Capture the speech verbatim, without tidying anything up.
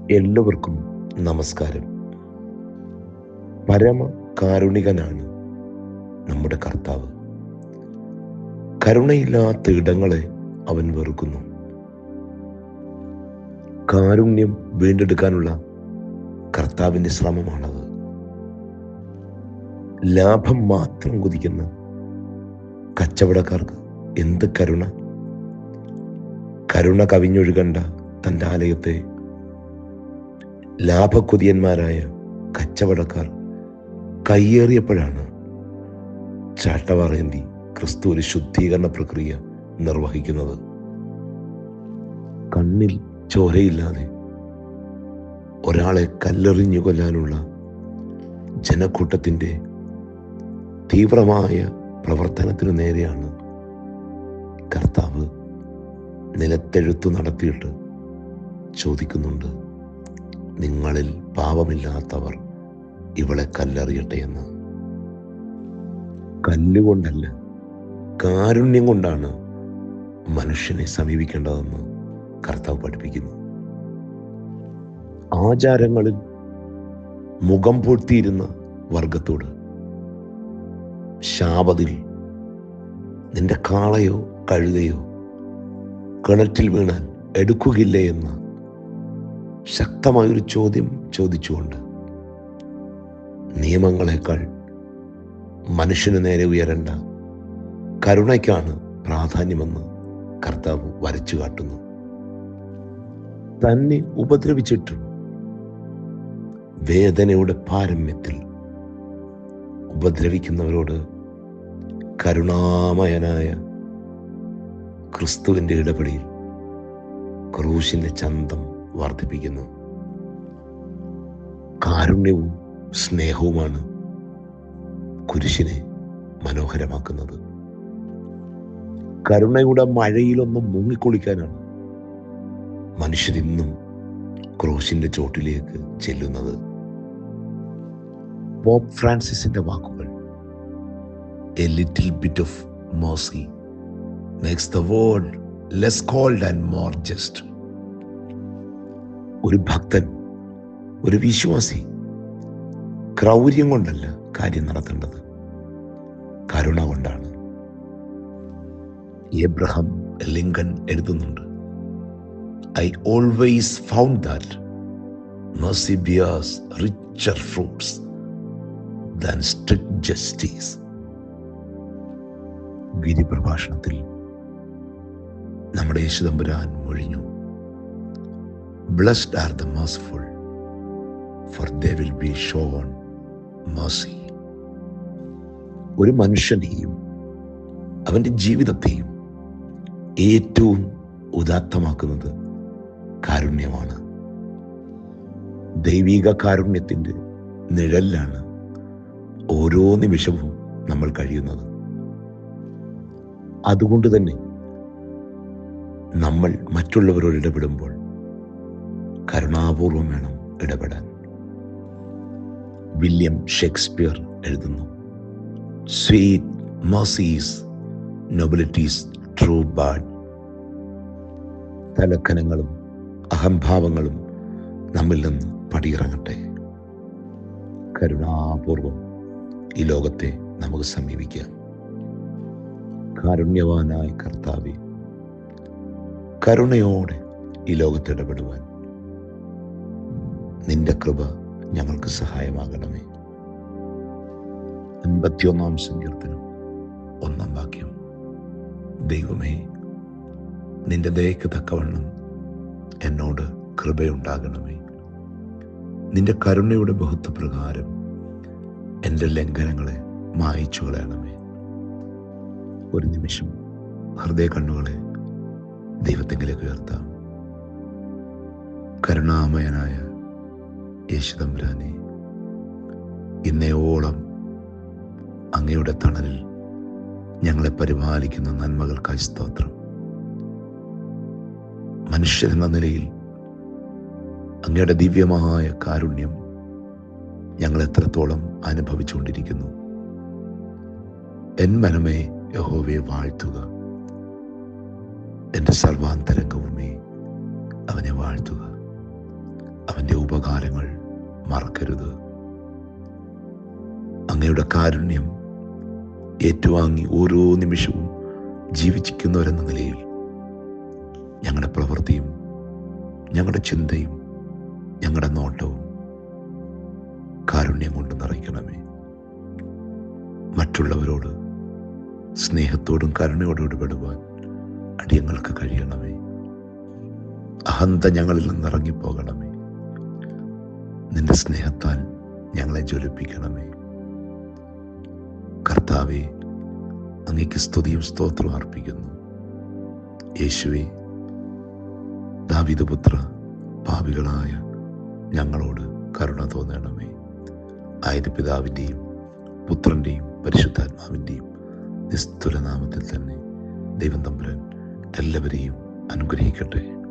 എല്ലാവർക്കും നമസ്കാരം. പരമ കാരുണികനാണ് നമ്മുടെ കർത്താവ്. കരുണയില്ലാത്ത ഇടങ്ങളെ അവൻ വെറുക്കുന്നു. കാരുണ്യം വീണ്ടെടുക്കാനുള്ള കർത്താവിൻ്റെ ശ്രമമാണത്. ലാഭം മാത്രം കൊതിക്കുന്ന കച്ചവടക്കാർക്ക് എന്ത് കരുണ! കരുണ കവിഞ്ഞൊഴുകണ്ട തൻ്റെ ആലയത്തെ ലാഭക്കൊതിയന്മാരായ കച്ചവടക്കാർ കയ്യേറിയപ്പോഴാണ് ചാട്ടവാറേന്തി ക്രിസ്തു ഒരു ശുദ്ധീകരണ പ്രക്രിയ നിർവഹിക്കുന്നത്. കണ്ണിൽ ചോരയില്ലാതെ ഒരാളെ കല്ലെറിഞ്ഞു കൊല്ലാനുള്ള ജനക്കൂട്ടത്തിൻ്റെ തീവ്രമായ പ്രവർത്തനത്തിനു നേരെയാണ് കർത്താവ് നിലത്തെഴുത്തു നടത്തിയിട്ട് ചോദിക്കുന്നുണ്ട്, നിങ്ങളിൽ പാപമില്ലാത്തവർ ഇവളെ കല്ലെറിയട്ടെ എന്ന്. കല്ലുകൊണ്ടല്ല, കാരുണ്യം കൊണ്ടാണ് മനുഷ്യനെ സമീപിക്കേണ്ടതെന്ന് കർത്താവ് പഠിപ്പിക്കുന്നു. ആചാരങ്ങളിൽ മുഖം പൂഴ്ത്തിയിരുന്ന വർഗത്തോട് ശാപത്തിൽ നിന്റെ കാളയോ കഴുതയോ കിണറ്റിൽ വീണാൽ എടുക്കുകയില്ലേ എന്ന ശക്തമായൊരു ചോദ്യം ചോദിച്ചുകൊണ്ട് നിയമങ്ങളെക്കാൾ മനുഷ്യന് നേരെ ഉയരേണ്ട കരുണയ്ക്കാണ് പ്രാധാന്യമെന്ന് കർത്താവ് വരച്ചു കാട്ടുന്നു. തന്നെ ഉപദ്രവിച്ചിട്ടും വേദനയുടെ പാരമ്യത്തിൽ ഉപദ്രവിക്കുന്നവരോട് കരുണാമയനായ ക്രിസ്തുവിൻ്റെ ഇടപെടിയിൽ ക്രൂശിൻ്റെ ചന്തം വർദ്ധിപ്പിക്കുന്നു. കാരുണ്യവും സ്നേഹവുമാണ് കുരിശിനെ മനോഹരമാക്കുന്നത്. കരുണയുടെ മഴയിലൊന്നും മുങ്ങിക്കുളിക്കാനാണ് മനുഷ്യരിന്നും ക്രൂശിൻ്റെ ചോട്ടിലേക്ക് ചെല്ലുന്നത്. പോപ്പ് ഫ്രാൻസിസിന്റെ വാക്കുകൾ, a little bit of mercy makes the world less cold and more just. ഒരു ഭക്തൻ, ഒരു വിശ്വാസി ക്രൗര്യം കൊണ്ടല്ല കാര്യം നടത്തേണ്ടത്, കരുണ കൊണ്ടാണ്. എബ്രഹാം ലിങ്കൺ എഴുതുന്നുണ്ട്, I always found that mercy bears richer fruits than strict justice. ഗിരിപ്രഭാഷണത്തിൽ നമ്മുടെ യേശുദമ്പുരാൻ മൊഴിഞ്ഞു, Blessed are the merciful, for they will be shown mercy. ഒരു മനുഷ്യനെയും അവൻ്റെ ജീവിതത്തെയും ഏറ്റവും ഉദാത്തമാക്കുന്നത് കാരുണ്യമാണ്. ദൈവിക കാരുണ്യത്തിൻ്റെ നിഴലിലാണ് ഓരോ നിമിഷവും നമ്മൾ കഴിയുന്നത്. അതുകൊണ്ട് തന്നെ നമ്മൾ മറ്റുള്ളവരോട് ഇടപെടുമ്പോൾ കരുണാപൂർവം വേണം ഇടപെടാൻ. വില്യം ഷേക്സ്പിയർ എഴുതുന്നു, sweet mercies nobility's true bud. തലക്കനങ്ങളും അഹംഭാവങ്ങളും നമ്മിൽ നിന്ന് പടിയിറങ്ങട്ടെ. കരുണാപൂർവം ഈ ലോകത്തെ നമുക്ക് സമീപിക്കാം. കാരുണ്യവാനായ കർത്താവേ, കരുണയോടെ ഈ ലോകത്ത് ഇടപെടുവാൻ നിന്റെ കൃപ ഞങ്ങൾക്ക് സഹായമാകണമേ. അൻപത്തിയൊന്നാം സങ്കീർത്തനം ഒന്നാം വാക്യം. ദൈവമേ, നിന്റെ ദയക്ക് തക്കവണ്ണം എന്നോട് കൃപയുണ്ടാകണമേ. നിന്റെ കരുണയുടെ ബഹുത്വപ്രകാരം എൻ്റെ ലംഘനങ്ങളെ മായിച്ചു കളയണമേ. ഒരു നിമിഷം ഹൃദയ കണ്ണുകളെ ദൈവത്തെങ്കിലേക്ക് ഉയർത്താം. കരുണാമയനായ യേശുദമ്പുരാനെ, ഇന്നയോളം അങ്ങയുടെ തണലിൽ ഞങ്ങളെ പരിപാലിക്കുന്ന നന്മകൾക്കായി സ്തോത്രം. മനുഷ്യരെന്ന നിലയിൽ അങ്ങയുടെ ദിവ്യമായ കാരുണ്യം ഞങ്ങൾ എത്രത്തോളം അനുഭവിച്ചുകൊണ്ടിരിക്കുന്നു. എൻ മനമേ യഹോവയെ വാഴ്ത്തുക, എൻ്റെ സർവാന്തരംഗവുമേ അവനെ വാഴ്ത്തുക. അവൻ്റെ ഉപകാരങ്ങൾ മറക്കരുത്. അങ്ങയുടെ കാരുണ്യം ഏറ്റുവാങ്ങി ഓരോ നിമിഷവും ജീവിച്ചിരിക്കുന്നവരെന്ന നിലയിൽ ഞങ്ങളുടെ പ്രവൃത്തിയും ഞങ്ങളുടെ ചിന്തയും ഞങ്ങളുടെ നോട്ടവും കാരുണ്യം കൊണ്ട് നിറയ്ക്കണമേ. മറ്റുള്ളവരോട് സ്നേഹത്തോടും കരുണയോടും ഇടപെടുവാൻ അടിയങ്ങൾക്ക് കഴിയണമേ. അഹന്ത ഞങ്ങളിൽ നിന്ന് ഇറങ്ങിപ്പോകണമേ. നിന്റെ സ്നേഹത്താൽ ഞങ്ങളെ ജ്വലിപ്പിക്കണമേ. കർത്താവേ, അങ്ങേക്ക് സ്തുതിയും സ്തോത്രവും അർപ്പിക്കുന്നു. യേശുവേ, ദാവീദ് പുത്ര, പാപികളായ ഞങ്ങളോട് കരുണ തോന്നണമേ. ആയത് പിതാവിൻ്റെയും പുത്രൻ്റെയും പരിശുദ്ധാത്മാവിൻ്റെയും നിസ്തുല നാമത്തിൽ തന്നെ ദൈവം തമ്പുരാൻ എല്ലാവരെയും അനുഗ്രഹിക്കട്ടെ.